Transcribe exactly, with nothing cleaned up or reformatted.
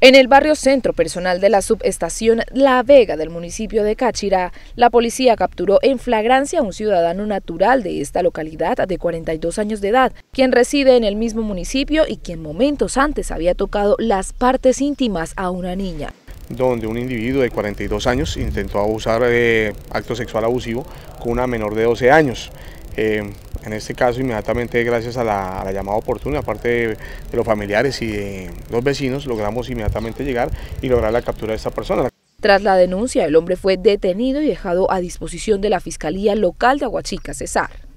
En el barrio Centro, personal de la subestación La Vega del municipio de Cáchira, la policía capturó en flagrancia a un ciudadano natural de esta localidad de cuarenta y dos años de edad, quien reside en el mismo municipio y quien momentos antes había tocado las partes íntimas a una niña. Donde un individuo de cuarenta y dos años intentó abusar de acto sexual abusivo con una menor de doce años. Eh, en este caso, inmediatamente, gracias a la, a la llamada oportuna, aparte de, de los familiares y de los vecinos, logramos inmediatamente llegar y lograr la captura de esta persona. Tras la denuncia, el hombre fue detenido y dejado a disposición de la Fiscalía Local de Aguachica, Cesar.